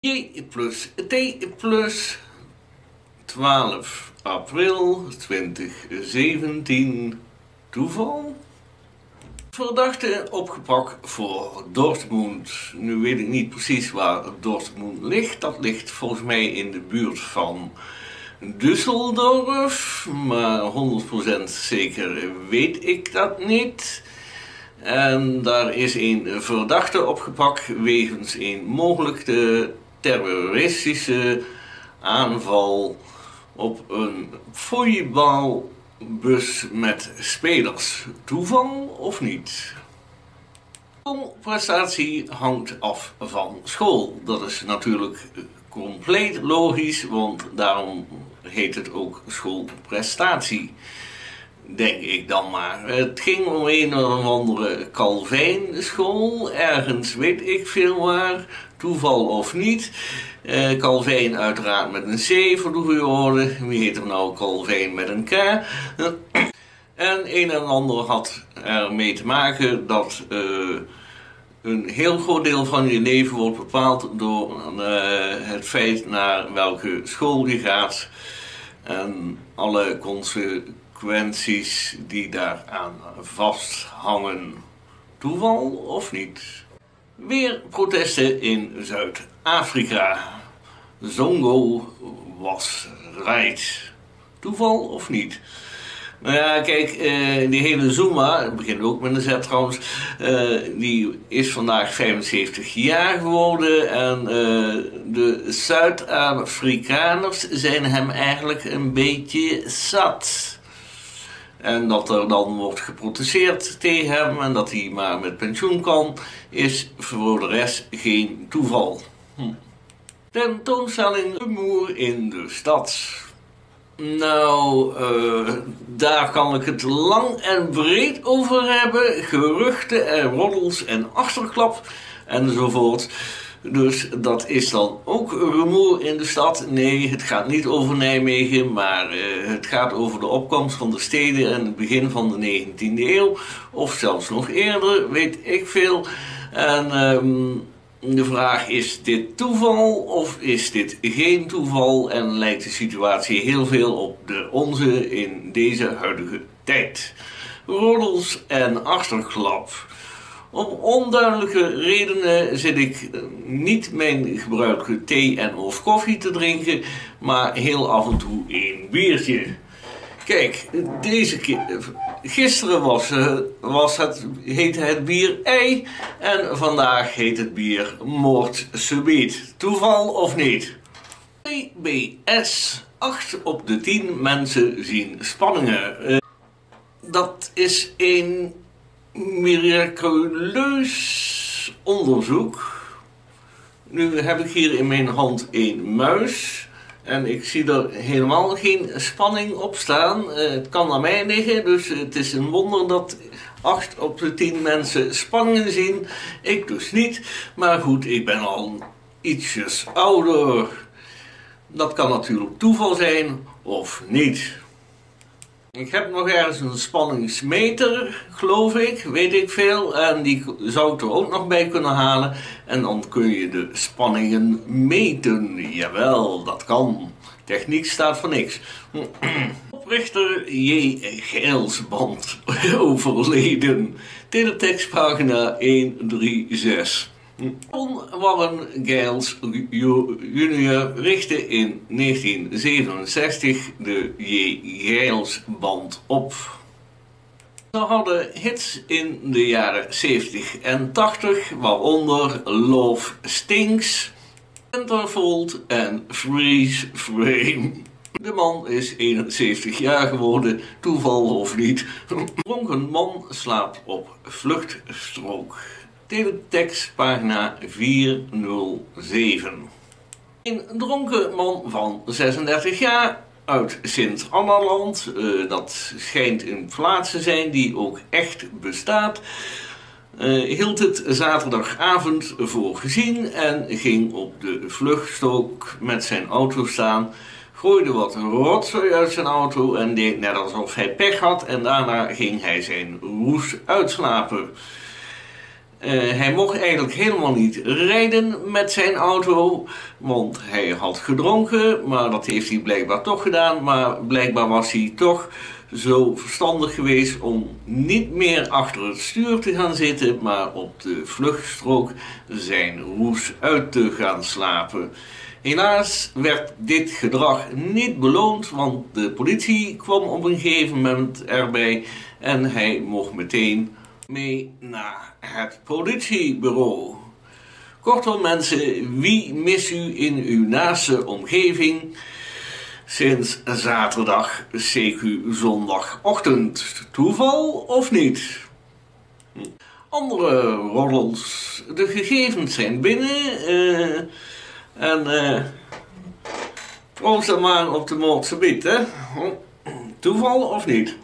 J plus T plus 12 april 2017. Toeval? Verdachte opgepakt voor Dortmund. Nu weet ik niet precies waar Dortmund ligt. Dat ligt volgens mij in de buurt van Düsseldorf. Maar 100% zeker weet ik dat niet. En daar is een verdachte opgepakt wegens een mogelijke terroristische aanval op een volleybalbus met spelers. Toeval of niet? Schoolprestatie hangt af van school. Dat is natuurlijk compleet logisch, want daarom heet het ook schoolprestatie. Denk ik dan maar. Het ging om een of andere Calvijn-school, ergens weet ik veel waar, toeval of niet. Calvijn uiteraard met een C voor de goede orde. Wie heet er nou Calvijn met een K? En een en ander had ermee te maken dat een heel groot deel van je leven wordt bepaald door het feit naar welke school je gaat en alle consequenties die daaraan vasthangen. Toeval of niet? Weer protesten in Zuid-Afrika. Zongo was right. Toeval of niet? Nou ja, kijk, die hele Zuma, het begint ook met een Z trouwens, die is vandaag 75 jaar geworden en de Zuid-Afrikaners zijn hem eigenlijk een beetje zat. En dat er dan wordt geprotesteerd tegen hem en dat hij maar met pensioen kan, is voor de rest geen toeval. Tentoonstelling Rumoer in de stad. Nou, daar kan ik het lang en breed over hebben. Geruchten en roddels en achterklap enzovoort. Dus dat is dan ook rumoer in de stad. Nee, het gaat niet over Nijmegen, maar het gaat over de opkomst van de steden en het begin van de 19e eeuw. Of zelfs nog eerder, weet ik veel. En de vraag is dit toeval of is dit geen toeval? En lijkt de situatie heel veel op de onze in deze huidige tijd. Roddels en achterklap. Om onduidelijke redenen zit ik niet mijn gebruikelijke thee en of koffie te drinken, maar heel af en toe een biertje. Kijk, deze keer, gisteren heette het bier ei en vandaag heet het bier moord subiet. Toeval of niet? PBS, 8 op de 10 mensen zien spanningen. Dat is een miraculeus onderzoek. Nu heb ik hier in mijn hand een muis en ik zie er helemaal geen spanning op staan. Het kan aan mij liggen, dus het is een wonder dat 8 op de 10 mensen spanningen zien. Ik dus niet, maar goed, ik ben al ietsjes ouder. Dat kan natuurlijk toeval zijn of niet. Ik heb nog ergens een spanningsmeter, geloof ik, weet ik veel. En die zou ik er ook nog bij kunnen halen. En dan kun je de spanningen meten. Jawel, dat kan. Techniek staat voor niks. Oprichter J. Geilsband, overleden. Teletextpagina 136. Warren Giles junior richtte in 1967 de J. Geilsband op. Ze hadden hits in de jaren 70 en 80, waaronder Love Stinks, Centerfold en Freeze Frame. De man is 71 jaar geworden, toeval of niet. Een dronken man slaapt op vluchtstrook. Teletext pagina 407. Een dronken man van 36 jaar uit Sint-Annaland, dat schijnt een plaats te zijn die ook echt bestaat, hield het zaterdagavond voor gezien en ging op de vluchtstrook met zijn auto staan, gooide wat rotzooi uit zijn auto en deed net alsof hij pech had en daarna ging hij zijn roes uitslapen. Hij mocht eigenlijk helemaal niet rijden met zijn auto, want hij had gedronken, maar dat heeft hij blijkbaar toch gedaan. Maar blijkbaar was hij toch zo verstandig geweest om niet meer achter het stuur te gaan zitten, maar op de vluchtstrook zijn roes uit te gaan slapen. Helaas werd dit gedrag niet beloond, want de politie kwam op een gegeven moment erbij en hij mocht meteen mee naar het politiebureau. Kortom mensen, wie mist u in uw naaste omgeving sinds zaterdag, CQ zondagochtend? Toeval of niet? Andere roddels. De gegevens zijn binnen proost dan maar op de Moordse Biet, hè? Toeval of niet?